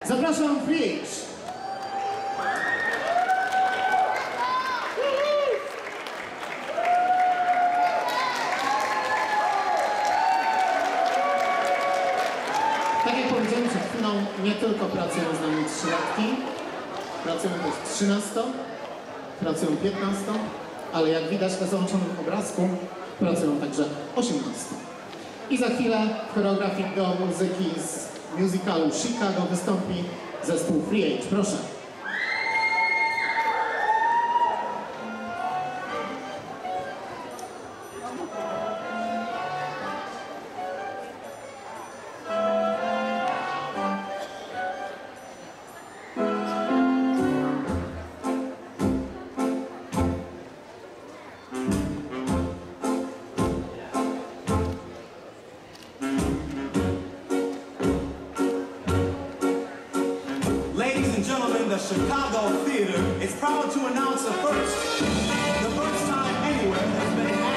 Zapraszam Fridge. Tak jak powiedziałem przed chwilą, nie tylko pracują z nami 3-latki, pracują też 13, pracują 15, ale jak widać na załączonym obrazku, pracują także 18. I za chwilę w choreografii do muzyki z musicalu Chicago wystąpi zespół Free Age. Proszę. Ladies and gentlemen, the Chicago Theater is proud to announce the first time anywhere has been